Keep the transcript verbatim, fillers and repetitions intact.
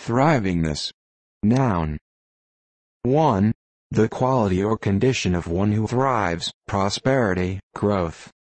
thrivingness. Noun. one. The quality or condition of one who thrives, prosperity, growth.